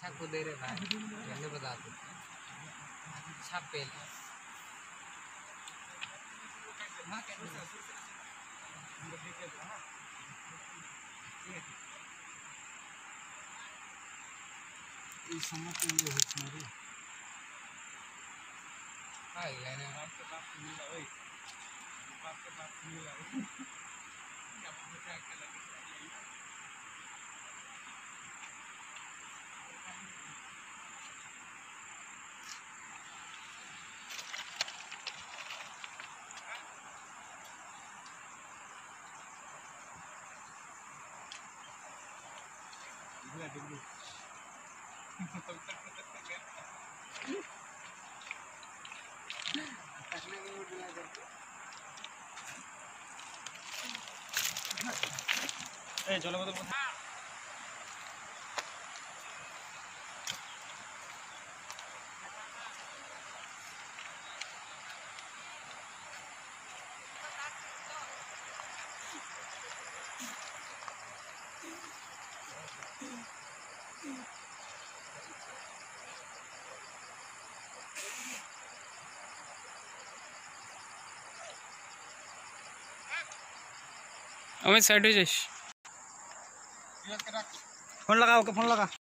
को दे रहे भाई, पहले बता दो। अच्छा पहले इस समय तो ये हो तुम्हारी हाय लेने आपके पास मिला ओए आपके पास मिला क्या क्या लगे चलो मतलब अमित साइड हो जाइए। फोन लगा, ओके फोन लगा।